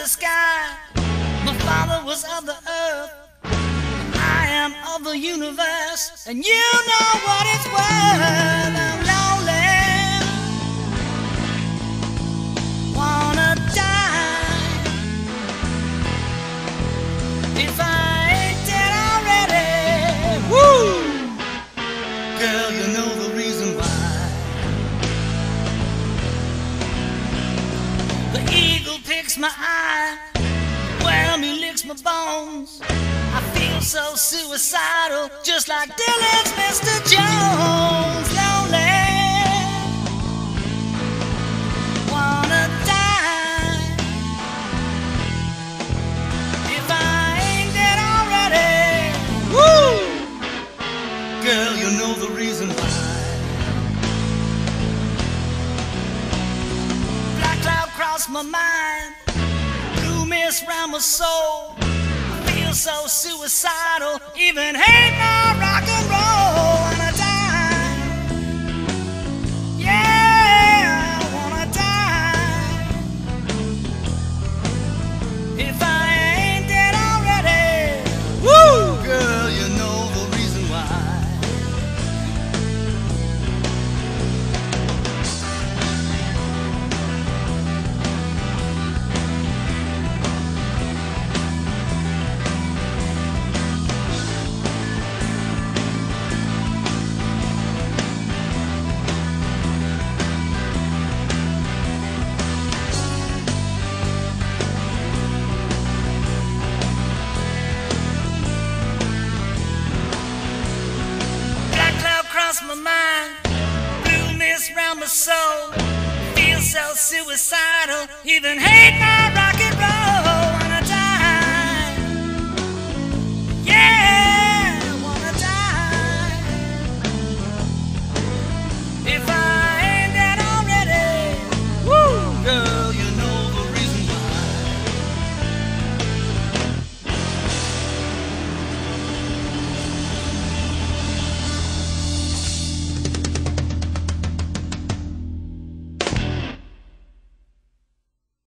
sky. My father was of the earth, I am of the universe, and you know what it's worth. I'm lonely, wanna die. If I ain't dead already, woo! Girl, you know the reason why. The eagle picks my eye, well, he licks my bones. I feel so suicidal, just like Dylan's Mr. Jones. Lonely, wanna die. If I ain't dead already, woo! Girl, you know the reason why. Black cloud crossed my mind, blue mist round my soul. So suicidal, even hate my rock and roll. Wanna die, yeah, I wanna die. If I ain't dead already, woo! Girl, you know the reason why. My mind, blue mist round my soul. Feel so suicidal, even hate my